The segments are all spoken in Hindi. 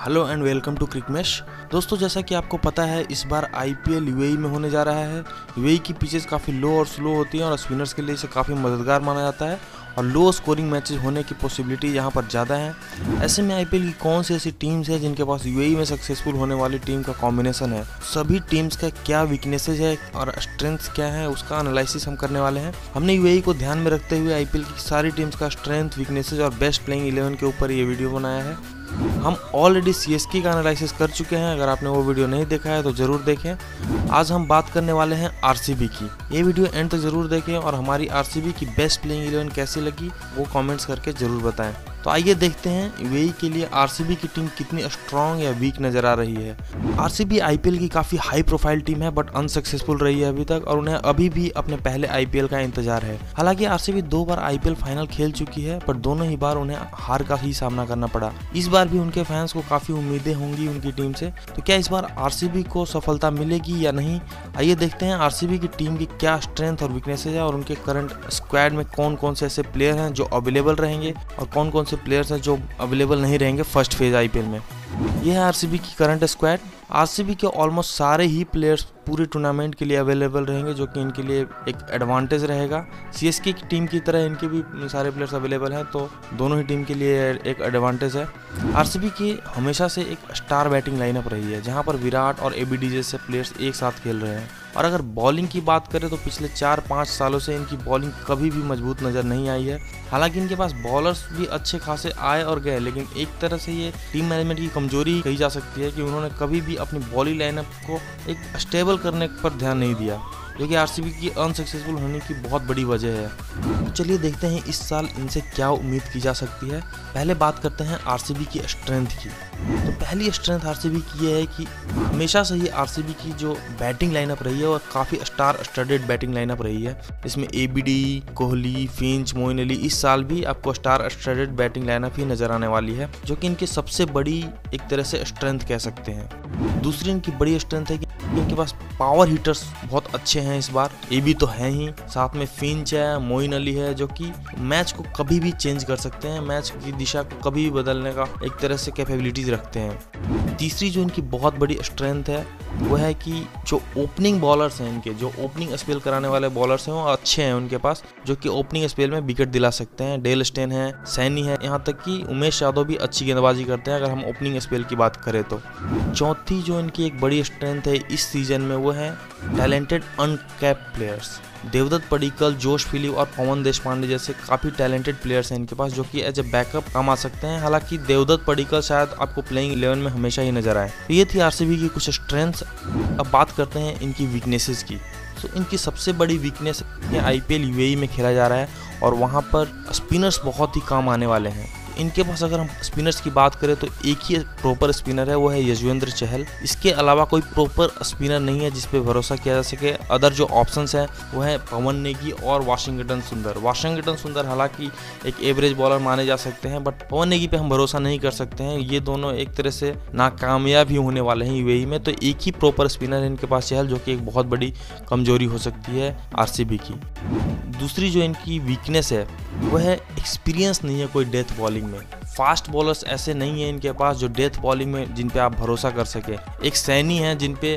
Hello and welcome to CricMash. दोस्तों, जैसा कि आपको पता है इस बार आईपीएल यूएई में होने जा रहा है। यूएई की पिचेस काफ़ी लो और स्लो होती हैं और स्पिनर्स के लिए इसे काफ़ी मददगार माना जाता है और लो स्कोरिंग मैचेस होने की पॉसिबिलिटी यहाँ पर ज़्यादा है। ऐसे में आईपीएल की कौन सी ऐसी टीम्स है जिनके पास यूएई में सक्सेसफुल होने वाली टीम का कॉम्बिनेशन है, सभी टीम्स का क्या वीकनेसेस है और स्ट्रेंथ्स क्या है, उसका एनालिसिस हम करने वाले हैं। हमने यूएई को ध्यान में रखते हुए आईपीएल की सारी टीम्स का स्ट्रेंथ, वीकनेसेस और बेस्ट प्लेइंग 11 के ऊपर ये वीडियो बनाया है। हम ऑलरेडी सीएसके का एनालिसिस कर चुके हैं, अगर आपने वो वीडियो नहीं देखा है तो ज़रूर देखें। आज हम बात करने वाले हैं आरसीबी की। ये वीडियो एंड तक ज़रूर देखें और हमारी आरसीबी की बेस्ट प्लेइंग 11 कैसी लगी वो कमेंट्स करके ज़रूर बताएं। तो आइए देखते हैं यूएई के लिए आरसीबी की टीम कितनी स्ट्रॉन्ग या वीक नज़र आ रही है। आरसीबी आईपीएल की काफ़ी हाई प्रोफाइल टीम है बट अनसक्सेसफुल रही है अभी तक और उन्हें अभी भी अपने पहले आईपीएल का इंतजार है। हालांकि आरसीबी 2 बार आईपीएल फाइनल खेल चुकी है पर दोनों ही बार उन्हें हार का ही सामना करना पड़ा। इस बार भी उनके फैंस को काफ़ी उम्मीदें होंगी उनकी टीम से, तो क्या इस बार आरसीबी को सफलता मिलेगी या नहीं, आइए देखते हैं आरसीबी की टीम की क्या स्ट्रेंथ और वीकनेसेस है और उनके करंट स्क्वाड में कौन कौन से ऐसे प्लेयर हैं जो अवेलेबल रहेंगे और कौन कौन से प्लेयर्स हैं जो अवेलेबल नहीं रहेंगे फर्स्ट फेज आईपीएल में। यह है आरसीबी की करंट स्क्वाड। आरसीबी के ऑलमोस्ट सारे ही प्लेयर्स पूरे टूर्नामेंट के लिए अवेलेबल रहेंगे जो कि इनके लिए एक एडवांटेज रहेगा। सीएसके की टीम की तरह इनके भी सारे प्लेयर्स अवेलेबल हैं तो दोनों ही टीम के लिए एक एडवांटेज है। आरसीबी की हमेशा से एक स्टार बैटिंग लाइनअप रही है जहां पर विराट और एबी जैसे प्लेयर्स एक साथ खेल रहे हैं। और अगर बॉलिंग की बात करें तो पिछले 4-5 सालों से इनकी बॉलिंग कभी भी मजबूत नज़र नहीं आई है। हालांकि इनके पास बॉलर्स भी अच्छे खासे आए और गए, लेकिन एक तरह से ये टीम मैनेजमेंट की कमजोरी कही जा सकती है कि उन्होंने कभी भी अपनी बॉलिंग लाइनअप को एक स्टेबल करने पर ध्यान नहीं दिया, जो कि आरसीबी की अनसक्सेसफुल होने की बहुत बड़ी वजह है। तो चलिए देखते हैं इस साल इनसे क्या उम्मीद की जा सकती है। पहले बात करते हैं आरसीबी की स्ट्रेंथ की। तो पहली स्ट्रेंथ आरसीबी की ये है कि हमेशा से ही आरसीबी की जो बैटिंग लाइनअप रही है और काफ़ी स्टार स्टडेड बैटिंग लाइनअप रही है। इसमें एबीडी, कोहली, फिंच, मोइन अली, इस साल भी आपको स्टार स्टडेड बैटिंग लाइनअप ही नजर आने वाली है, जो कि इनकी सबसे बड़ी एक तरह से स्ट्रेंथ कह सकते हैं। दूसरी इनकी बड़ी स्ट्रेंथ है कि इनके पास पावर हिटर्स बहुत अच्छे हैं इस बार। एबी तो है ही, साथ में फिंच है, मोइन अली है, जो कि मैच को कभी भी चेंज कर सकते हैं, मैच की दिशा को कभी भी बदलने का एक तरह से कैपेबिलिटीज रखते हैं। तीसरी जो इनकी बहुत बड़ी स्ट्रेंथ है वो है कि जो ओपनिंग बॉलर्स हैं, इनके जो ओपनिंग स्पेल कराने वाले बॉलर्स हैं वो अच्छे हैं उनके पास, जो कि ओपनिंग स्पेल में विकेट दिला सकते हैं। डेल स्टेन है, सैनी है, यहाँ तक कि उमेश यादव भी अच्छी गेंदबाजी करते हैं अगर हम ओपनिंग स्पेल की बात करें तो। चौथी जो इनकी एक बड़ी स्ट्रेंथ है इस सीजन में वो है talented uncapped players. Devdutt Padikkal, Josh Philippe और पवन देशपांडे जैसे काफ़ी टैलेंटेड प्लेयर्स हैं इनके पास, जो कि एज ए बैकअप काम आ सकते हैं। हालांकि देवदत्त पडिक्कल शायद आपको प्लेइंग 11 में हमेशा ही नजर आए। तो ये थी आरसीबी की कुछ स्ट्रेंथ्स। अब बात करते हैं इनकी वीकनेसेस की। तो इनकी सबसे बड़ी वीकनेस आईपीएल यूएई में खेला जा रहा है और वहाँ पर स्पिनर्स बहुत ही काम आने वाले हैं। इनके पास अगर हम स्पिनर्स की बात करें तो एक ही प्रॉपर स्पिनर है, वो है यजुवेंद्र चहल। इसके अलावा कोई प्रॉपर स्पिनर नहीं है जिस पे भरोसा किया जा सके। अदर जो ऑप्शंस हैं वो है पवन नेगी और वाशिंगटन सुंदर। वाशिंगटन सुंदर हालांकि एक एवरेज बॉलर माने जा सकते हैं बट पवन नेगी पे हम भरोसा नहीं कर सकते हैं। ये दोनों एक तरह से नाकामयाब ही होने वाले हैं यूएई में। तो एक ही प्रॉपर स्पिनर है इनके पास, चहल, जो कि एक बहुत बड़ी कमजोरी हो सकती है आरसीबी की। दूसरी जो इनकी वीकनेस है वो है एक्सपीरियंस नहीं है कोई डेथ बॉलिंग में। फास्ट बॉलर्स ऐसे नहीं है इनके पास जो डेथ बॉलिंग में जिन पे आप भरोसा कर सके। एक सैनी है जिन पे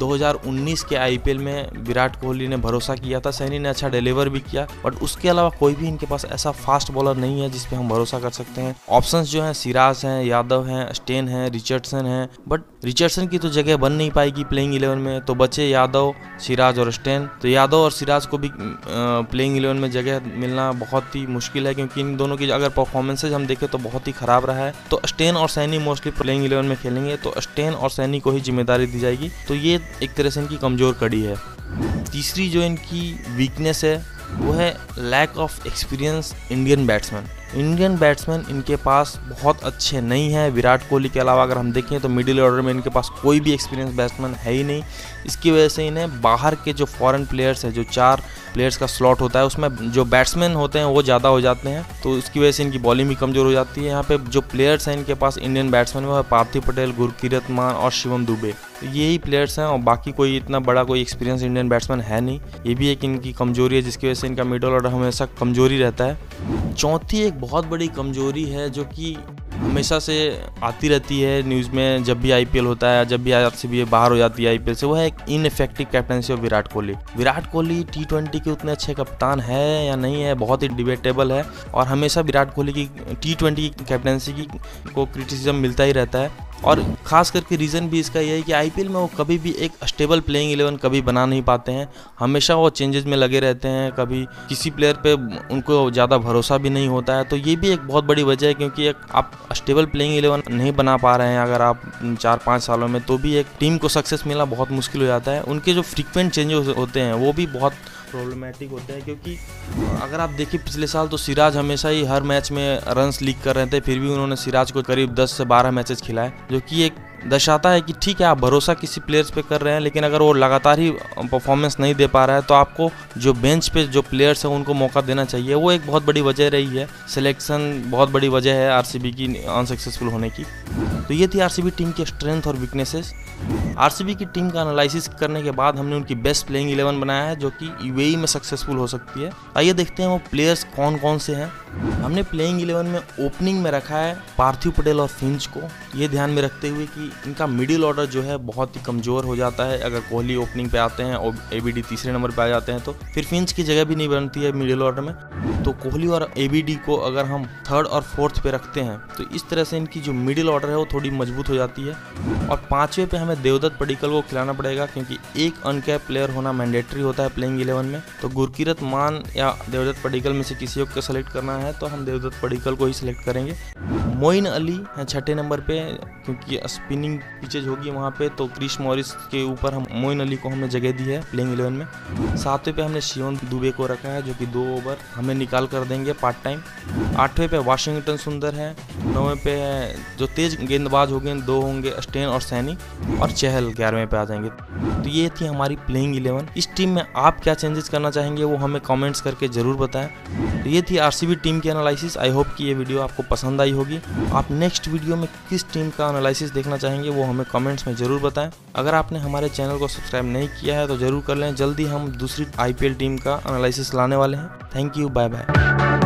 2019 के आईपीएल में विराट कोहली ने भरोसा किया था, सैनी ने अच्छा डिलीवर भी किया, बट उसके अलावा कोई भी इनके पास ऐसा फास्ट बॉलर नहीं है जिस पे हम भरोसा कर सकते हैं। ऑप्शंस जो हैं सिराज हैं, यादव हैं, स्टेन हैं, रिचर्डसन हैं, बट रिचर्डसन की तो जगह बन नहीं पाएगी प्लेइंग 11 में, तो बचे यादव, सिराज और स्टेन। तो यादव और सिराज को भी प्लेइंग 11 में जगह मिलना बहुत ही मुश्किल है क्योंकि इन दोनों की अगर परफॉर्मेंसेज हम देखें तो बहुत ही खराब रहा है। तो स्टेन और सैनी मोस्टली प्लेइंग 11 में खेलेंगे, तो स्टेन और सैनी को ही जिम्मेदारी दी जाएगी। तो ये एक तरह से इनकी कमजोर कड़ी है। तीसरी जो इनकी वीकनेस है वो है lack of experience Indian batsman. Indian batsman इनके पास बहुत अच्छे नहीं हैं। विराट कोहली के अलावा अगर हम देखें तो मिडिल ऑर्डर में इनके पास कोई भी एक्सपीरियंस बैट्समैन है ही नहीं। इसकी वजह से इन्हें बाहर के जो फॉरेन प्लेयर्स हैं, जो 4 प्लेयर्स का स्लॉट होता है उसमें जो बैट्समैन होते हैं वो ज़्यादा हो जाते हैं, तो इसकी वजह से इनकी बॉलिंग भी कमज़ोर हो जाती है। यहाँ पे जो प्लेयर्स हैं इनके पास इंडियन बैट्समैन वो है पार्थिव पटेल, गुरकीरत मान और शिवम दुबे। तो यही प्लेयर्स हैं और बाकी कोई इतना बड़ा कोई एक्सपीरियंस इंडियन बैट्समैन है नहीं। ये भी एक इनकी कमजोरी है जिसकी वजह से इनका मिडल ऑर्डर हमेशा कमजोरी रहता है। चौथी एक बहुत बड़ी कमजोरी है जो कि हमेशा से आती रहती है न्यूज़ में जब भी आईपीएल होता है, जब भी आरसीबी बाहर हो जाती है आईपीएल से, वो है एक ineffective captaincy of Virat Kohli. Virat Kohli T20 के उतने अच्छे कप्तान है या नहीं है, बहुत ही डिबेटेबल है, और हमेशा विराट कोहली की T20 की कैप्टनसी को क्रिटिसिज्म मिलता ही रहता है। और ख़ास करके रीज़न भी इसका ये है कि आईपीएल में वो कभी भी एक स्टेबल प्लेइंग 11 कभी बना नहीं पाते हैं, हमेशा वो चेंजेस में लगे रहते हैं, कभी किसी प्लेयर पे उनको ज़्यादा भरोसा भी नहीं होता है। तो ये भी एक बहुत बड़ी वजह है, क्योंकि एक आप स्टेबल प्लेइंग 11 नहीं बना पा रहे हैं अगर आप 4-5 सालों में, तो भी एक टीम को सक्सेस मिलना बहुत मुश्किल हो जाता है। उनके जो फ्रीक्वेंट चेंजेस होते हैं वो भी बहुत प्रॉब्लमेटिक होते हैं, क्योंकि अगर आप देखिए पिछले साल तो सिराज हमेशा ही हर मैच में रन्स लीक कर रहे थे, फिर भी उन्होंने सिराज को करीब 10 से 12 मैचेस खिलाए, जो कि एक दर्शाता है कि ठीक है आप भरोसा किसी प्लेयर्स पे कर रहे हैं, लेकिन अगर वो लगातार ही परफॉर्मेंस नहीं दे पा रहा है तो आपको जो बेंच पे जो प्लेयर्स हैं उनको मौका देना चाहिए। वो एक बहुत बड़ी वजह रही है, सिलेक्शन बहुत बड़ी वजह है आरसीबी की अनसक्सेसफुल होने की। तो ये थी आरसीबी टीम की स्ट्रेंथ और वीकनेसेस। आरसीबी की टीम का एनालिसिस करने के बाद हमने उनकी बेस्ट प्लेइंग 11 बनाया है जो कि यूएई में सक्सेसफुल हो सकती है। आइए देखते हैं वो प्लेयर्स कौन कौन से हैं। हमने प्लेइंग 11 में ओपनिंग में रखा है पार्थिव पटेल और फिंच को, ये ध्यान में रखते हुए कि इनका मिडिल ऑर्डर जो है बहुत ही कमज़ोर हो जाता है अगर कोहली ओपनिंग पे आते हैं और एबीडी तीसरे नंबर पे आ जाते हैं, तो फिर फिंच की जगह भी नहीं बनती है मिडिल ऑर्डर में। तो कोहली और एबीडी को अगर हम थर्ड और फोर्थ पे रखते हैं तो इस तरह से इनकी जो मिडिल ऑर्डर है वो थोड़ी मजबूत हो जाती है। और 5वें पे हमें देवदत्त पडिक्कल को खिलाना पड़ेगा, क्योंकि एक अनकैप प्लेयर होना मैंडेटरी होता है प्लेइंग 11 में। तो गुरकीरत मान या देवदत्त पडिक्कल में से किसी एक को सेलेक्ट करना है तो हम देवदत्त पडिक्कल को ही सिलेक्ट करेंगे। मोइन अली है 6ठे नंबर पे, क्योंकि स्पिनिंग पिचेज होगी वहाँ पे, तो क्रिस मॉरिस के ऊपर हम मोइन अली को हमने जगह दी है प्लेइंग 11 में। 7वें पे हमने शिवम दुबे को रखा है जो कि 2 ओवर हमें निकाल कर देंगे पार्ट टाइम। 8वें पे वाशिंगटन सुंदर है। 9वें पे जो तेज गेंदबाज होंगे 2 होंगे स्टेन और सैनी, और चहल 11वें पे आ जाएंगे। तो ये थी हमारी प्लेइंग 11। इस टीम में आप क्या चेंजेस करना चाहेंगे वो हमें कमेंट्स करके ज़रूर बताएं। तो ये थी आरसीबी टीम की एनालिसिस। आई होप कि ये वीडियो आपको पसंद आई होगी। आप नेक्स्ट वीडियो में किस टीम का एनालिसिस देखना चाहेंगे वो हमें कमेंट्स में ज़रूर बताएं। अगर आपने हमारे चैनल को सब्सक्राइब नहीं किया है तो ज़रूर कर लें। जल्दी हम दूसरी आईपीएल टीम का एनालिसिस लाने वाले हैं। Thank you, bye bye.